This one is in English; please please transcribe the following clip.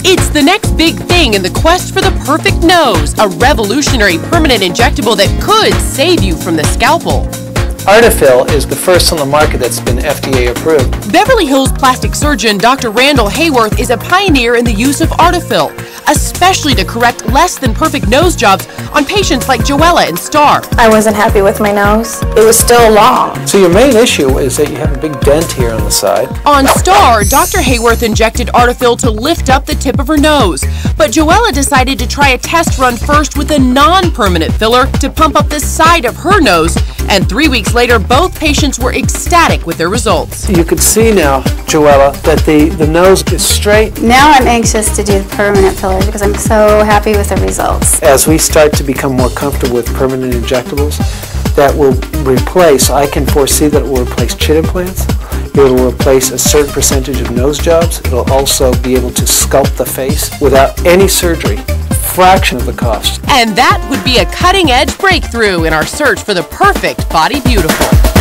It's the next big thing in the quest for the perfect nose, a revolutionary permanent injectable that could save you from the scalpel. Artefill is the first on the market that's been FDA approved. Beverly Hills plastic surgeon Dr. Randal Haworth is a pioneer in the use of Artefill, especially to correct less than perfect nose jobs on patients like Joella and Star. I wasn't happy with my nose. It was still long. So your main issue is that you have a big dent here on the side. On Star, Dr. Haworth injected Artefill to lift up the tip of her nose, but Joella decided to try a test run first with a non-permanent filler to pump up the side of her nose, and 3 weeks later, both patients were ecstatic with their results. You can see now, Joella, that the nose is straight. Now I'm anxious to do the permanent fillers because I'm so happy with the results. As we start to become more comfortable with permanent injectables, that will replace, I can foresee that it will replace chin implants. It will replace a certain percentage of nose jobs. It will also be able to sculpt the face without any surgery, fraction of the cost. And that would be a cutting-edge breakthrough in our search for the perfect body beautiful.